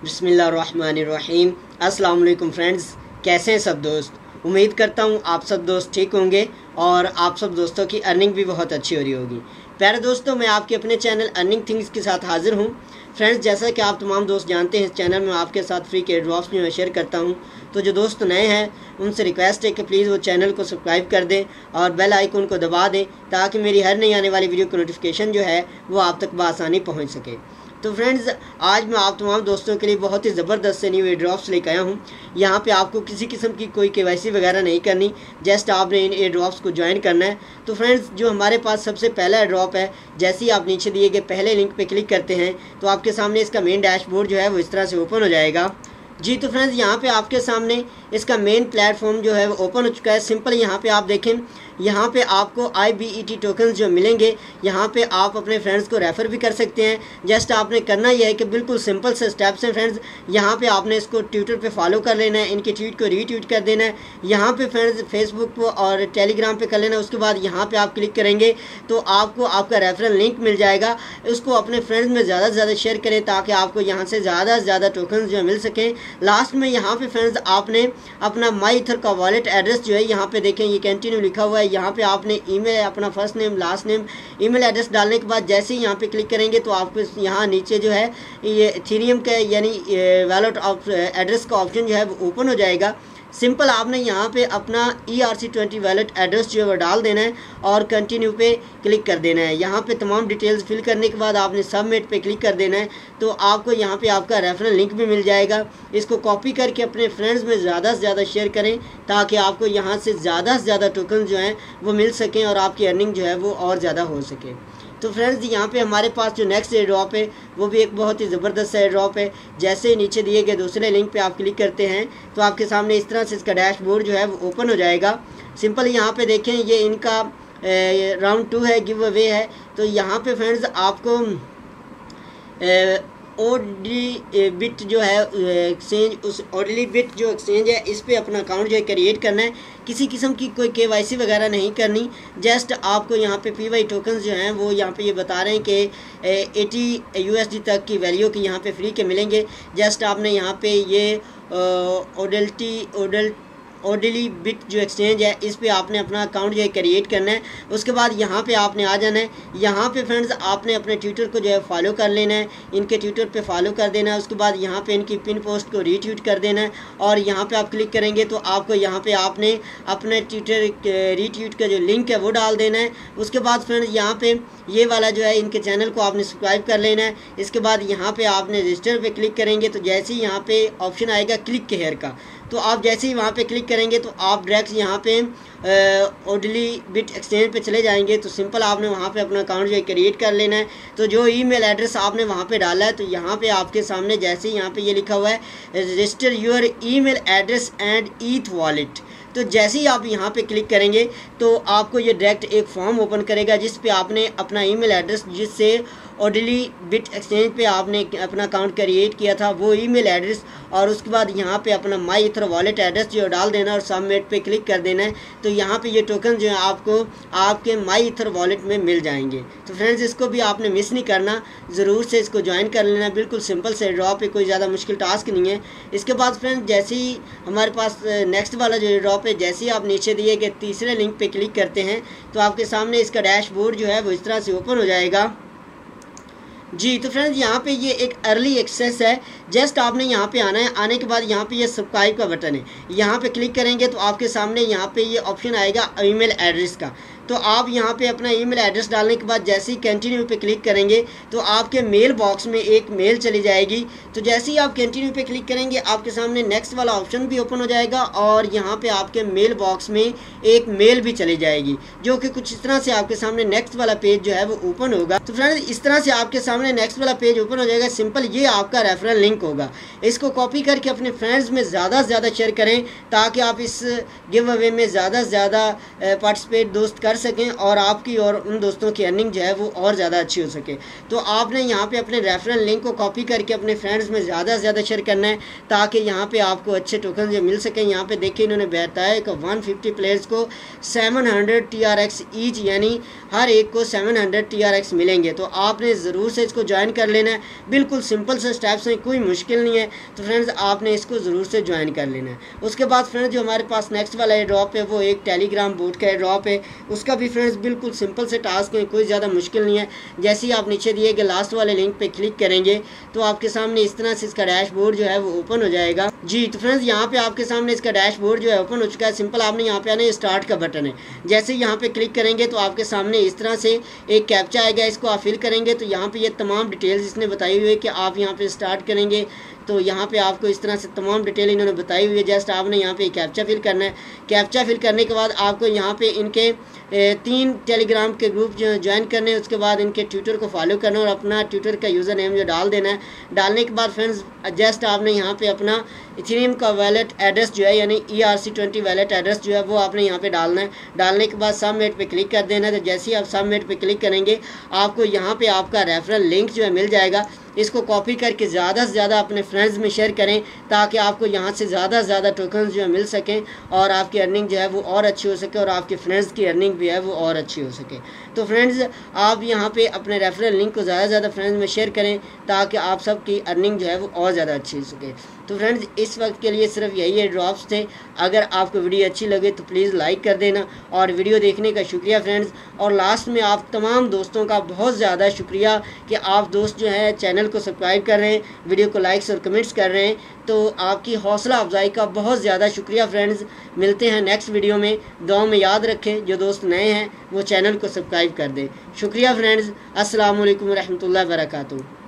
बिस्मिल्लाहिर्रहमानिर्रहीम। अस्सलाम वालेकुम फ्रेंड्स, कैसे हैं सब दोस्त। उम्मीद करता हूँ आप सब दोस्त ठीक होंगे और आप सब दोस्तों की अर्निंग भी बहुत अच्छी हो रही होगी। प्यारे दोस्तों, मैं आपके अपने चैनल अर्निंग थिंग्स के साथ हाजिर हूँ। फ्रेंड्स, जैसा कि आप तमाम दोस्त जानते हैं, इस चैनल में आपके साथ फ्री के ड्रॉप्स भी मैं शेयर करता हूँ। तो जो दोस्त नए हैं उनसे रिक्वेस्ट है कि प्लीज़ वो चैनल को सब्सक्राइब कर दें और बेल आइकन को दबा दें ताकि मेरी हर नई आने वाली वीडियो की नोटिफिकेशन जो है वो आप तक बआसानी पहुँच सके। तो फ्रेंड्स, आज मैं आप तमाम दोस्तों के लिए बहुत ही ज़बरदस्त से न्यू ड्रॉप्स लेकर आया हूँ। यहाँ पे आपको किसी किस्म की कोई केवाईसी वगैरह नहीं करनी, जस्ट आपने इन एयर ड्रॉप्स को ज्वाइन करना है। तो फ्रेंड्स, जो हमारे पास सबसे पहला ड्रॉप है, जैसे ही आप नीचे दिए गए पहले लिंक पे क्लिक करते हैं तो आपके सामने इसका मेन डैशबोर्ड जो है वो इस तरह से ओपन हो जाएगा। जी, तो फ्रेंड्स, यहाँ पे आपके सामने इसका मेन प्लेटफॉर्म जो है वो ओपन हो चुका है। सिंपल यहाँ पे आप देखें, यहाँ पे आपको IBET टोकन्स जो मिलेंगे, यहाँ पे आप अपने फ्रेंड्स को रेफ़र भी कर सकते हैं। जस्ट आपने करना यह है कि बिल्कुल सिंपल से स्टेप्स हैं फ्रेंड्स। यहाँ पे आपने इसको ट्विटर पे फॉलो कर लेना है, इनके ट्वीट को रीट्वीट कर देना है। यहाँ पे फ्रेंड्स फेसबुक पर और टेलीग्राम पे कर लेना है। उसके बाद यहाँ पे आप क्लिक करेंगे तो आपको आपका रेफरल लिंक मिल जाएगा। उसको अपने फ्रेंड्स में ज़्यादा से ज़्यादा शेयर करें ताकि आपको यहाँ से ज़्यादा से ज़्यादा टोकन्स जो मिल सकें। लास्ट में यहाँ पे फ्रेंड्स आपने अपना माई ईथर का वॉलेट एड्रेस जो है यहाँ पे देखें, ये कंटिन्यू लिखा हुआ है। यहाँ पे आपने ईमेल, अपना first name last name email address डालने के बाद जैसे ही यहाँ पे क्लिक करेंगे तो आपको यहाँ नीचे जो है ये इथेरियम का यानी वॉलेट एड्रेस का ऑप्शन जो है वो ओपन हो जाएगा। सिंपल आपने यहाँ पे अपना ERC20 वॉलेट एड्रेस जो है वो डाल देना है और कंटिन्यू पे क्लिक कर देना है। यहाँ पे तमाम डिटेल्स फिल करने के बाद आपने सबमिट पे क्लिक कर देना है तो आपको यहाँ पे आपका रेफरल लिंक भी मिल जाएगा। इसको कॉपी करके अपने फ्रेंड्स में ज़्यादा से ज़्यादा शेयर करें ताकि आपको यहाँ से ज़्यादा टोकन जो हैं वो मिल सकें और आपकी अर्निंग जो है वो और ज़्यादा हो सके। तो फ्रेंड्स, यहाँ पे हमारे पास जो नेक्स्ट एयर ड्रॉप है वो भी एक बहुत ही ज़बरदस्त एयर ड्रॉप है। जैसे ही नीचे दिए गए दूसरे लिंक पे आप क्लिक करते हैं तो आपके सामने इस तरह से इसका डैशबोर्ड जो है वो ओपन हो जाएगा। सिंपल यहाँ पे देखें, ये इनका राउंड 2 है, गिव अवे है। तो यहाँ पे फ्रेंड्स आपको ODLIBIT जो है एक्सचेंज, उस ODLIBIT जो एक्सचेंज है इस पे अपना अकाउंट जो है क्रिएट करना है। किसी किस्म की कोई KYC वगैरह नहीं करनी। जस्ट आपको यहाँ पे PY टोकन्स जो हैं वो यहाँ पे ये बता रहे हैं कि 80 USD तक की वैल्यू की यहाँ पे फ्री के मिलेंगे। जस्ट आपने यहाँ पे ये ODLIBIT जो एक्सचेंज है इस पे आपने अपना अकाउंट जो है क्रिएट करना है। उसके बाद यहाँ पे आपने आ जाना है। यहाँ पे फ्रेंड्स आपने अपने ट्विटर को जो है फॉलो कर लेना है, इनके ट्विटर पे फॉलो कर देना है। उसके बाद यहाँ पे इनकी पिन पोस्ट को रीट्वीट कर देना है और यहाँ पे आप क्लिक करेंगे तो आपको यहाँ पे आपने अपने ट्विटर रीट्वीट का जो लिंक है वो डाल देना है। उसके बाद फ्रेंड्स यहाँ पे ये वाला जो है इनके चैनल को आपने सब्सक्राइब कर लेना है। इसके बाद यहाँ पे आपने रजिस्टर पे क्लिक करेंगे तो जैसे ही यहाँ पे ऑप्शन आएगा क्लिक हेयर का, तो आप जैसे ही वहाँ पे क्लिक करेंगे तो आप डायरेक्ट यहाँ पे ODLIBIT एक्सचेंज पे चले जाएंगे। तो सिंपल आपने वहाँ पे अपना अकाउंट जो है क्रिएट कर लेना है। तो जो ईमेल एड्रेस आपने वहाँ पे डाला है तो यहाँ पे आपके सामने जैसे ही यहाँ पे ये लिखा हुआ है register your email address and ETH wallet, तो जैसे ही आप यहाँ पे क्लिक करेंगे तो आपको ये डायरेक्ट एक फॉर्म ओपन करेगा जिस पे आपने अपना ईमेल एड्रेस, जिससे ODLIBIT एक्सचेंज पे आपने अपना अकाउंट क्रिएट किया था, वो ईमेल एड्रेस और उसके बाद यहाँ पे अपना माई ईथर वॉलेट एड्रेस जो डाल देना और सबमिट पे क्लिक कर देना है। तो यहाँ पे ये टोकन जो है आपको आपके माई ईथर वॉलेट में मिल जाएंगे। तो फ्रेंड्स, इसको भी आपने मिस नहीं करना, ज़रूर से इसको ज्वाइन कर लेना। बिल्कुल सिंपल से ड्रॉप है, कोई ज़्यादा मुश्किल टास्क नहीं है। इसके बाद फ्रेंड्स, जैसे ही हमारे पास नेक्स्ट वाला जो ड्रॉप है, जैसे ही आप नीचे दिए गए तीसरे लिंक पे क्लिक करते हैं तो आपके सामने इसका डैशबोर्ड जो है वो इस तरह से ओपन हो जाएगा। जी, तो फ्रेंड्स, यहाँ पे ये एक अर्ली एक्सेस है। जस्ट आपने यहाँ पे आना है। आने के बाद यहाँ पे ये सब्सक्राइब का बटन है, यहाँ पे क्लिक करेंगे तो आपके सामने यहाँ पे ये ऑप्शन आएगा ईमेल एड्रेस का। तो आप यहाँ पे अपना ईमेल एड्रेस डालने के बाद जैसे ही कंटिन्यू पे क्लिक करेंगे तो आपके मेल बॉक्स में एक मेल चली जाएगी। तो जैसे ही आप कंटिन्यू पे क्लिक करेंगे आपके सामने नेक्स्ट वाला ऑप्शन भी ओपन हो जाएगा और यहाँ पे आपके मेल बॉक्स में एक मेल भी चली जाएगी जो कि कुछ इस तरह से आपके सामने नेक्स्ट वाला पेज जो है वो ओपन होगा। तो फ्रेंड्स, इस तरह से आपके सामने नेक्स्ट वाला पेज ओपन हो जाएगा। सिंपल ये आपका रेफरल लिंक होगा। इसको कॉपी करके अपने फ्रेंड्स में ज़्यादा से ज़्यादा शेयर करें ताकि आप इस गिव अवे में ज़्यादा से ज़्यादा पार्टिसिपेट दोस्त कर कर सकें और आपकी और उन दोस्तों की अर्निंग जो है वो और ज़्यादा अच्छी हो सके। तो आपने यहाँ पे अपने रेफरल लिंक को कॉपी करके अपने फ्रेंड्स में ज़्यादा से ज़्यादा शेयर करना है ताकि यहाँ पे आपको अच्छे टोकन जो मिल सकें। यहाँ पे देखिए इन्होंने बताया कि 150 प्लेयर्स को 700 TRX ईच, यानी हर एक को 700 TRX मिलेंगे। तो आपने ज़रूर से इसको ज्वाइन कर लेना है, बिल्कुल सिंपल से स्टेप्स हैं, कोई मुश्किल नहीं है। तो फ्रेंड्स आपने इसको ज़रूर से ज्वाइन कर लेना है। उसके बाद फ्रेंड्स जो हमारे पास नेक्स्ट वाला एयर ड्रॉप है वो एक टेलीग्राम बोट का एयर ड्रॉप है। उसका भी फ्रेंड्स बिल्कुल सिंपल से टास्क है, कोई ज़्यादा मुश्किल नहीं है। जैसे ही आप नीचे दिए गए लास्ट वाले लिंक पे क्लिक करेंगे तो आपके सामने इस तरह से इसका डैशबोर्ड जो है वो ओपन हो जाएगा। जी तो फ्रेंड्स यहाँ पे आपके सामने इसका डैशबोर्ड जो है ओपन हो चुका है। सिंपल आपने यहाँ पे आना है, स्टार्ट का बटन है। जैसे ही यहाँ पे क्लिक करेंगे तो आपके सामने इस तरह से एक कैप्चा आएगा, इसको आप फिल करेंगे तो यहाँ पे ये तमाम डिटेल्स इसने बताई हुई है कि आप यहाँ पे स्टार्ट करेंगे तो यहाँ पे आपको इस तरह से तमाम डिटेल इन्होंने बताई हुई है। जस्ट आपने यहाँ पे कैप्चा फिल करना है। कैप्चा फिल करने के बाद आपको यहाँ पे इनके 3 टेलीग्राम के ग्रुप जो ज्वाइन करने हैं, उसके बाद इनके ट्विटर को फॉलो करना और अपना ट्विटर का यूज़र नेम जो डाल देना है। डालने के बाद फ्रेंड्स जस्ट आपने यहाँ पे अपना इथेरियम का वैलेट एड्रेस जो है यानी ERC20 वैलेट एड्रेस जो है वो आपने यहाँ पे डालना है। डालने के बाद सबमिट पे क्लिक कर देना है। तो जैसे ही आप सबमिट पे क्लिक करेंगे आपको यहाँ पे आपका रेफरल लिंक जो है मिल जाएगा। इसको कॉपी करके ज़्यादा से ज़्यादा अपने फ्रेंड्स में शेयर करें ताकि आपको यहाँ से ज़्यादा से ज़्यादा टोकन्स जो है मिल सकें और आपकी अर्निंग जो है वो और अच्छी हो सके और आपके फ्रेंड्स की अर्निंग भी है वो और अच्छी हो सके। तो फ्रेंड्स आप यहाँ पे अपने रेफरल लिंक को ज़्यादा से ज़्यादा फ्रेंड्स में शेयर करें ताकि आप सबकी अर्निंग जो है वो और ज़्यादा अच्छी हो सके। तो फ्रेंड्स इस वक्त के लिए सिर्फ यही है ड्रॉप्स थे। अगर आपको वीडियो अच्छी लगे तो प्लीज़ लाइक कर देना और वीडियो देखने का शुक्रिया फ्रेंड्स। और लास्ट में आप तमाम दोस्तों का बहुत ज़्यादा शुक्रिया कि आप दोस्त जो है चैनल को सब्सक्राइब कर रहे हैं, वीडियो को लाइक्स और कमेंट्स कर रहे हैं। तो आपकी हौसला अफजाई का बहुत ज़्यादा शुक्रिया फ्रेंड्स। मिलते हैं नेक्स्ट वीडियो में। दुआ में याद रखें जो दोस्त नए हैं वो चैनल को सब्सक्राइब कर दें। शुक्रिया फ्रेंड्स। अस्सलाम वालेकुम रहमतुल्लाहि व बरकातुहू।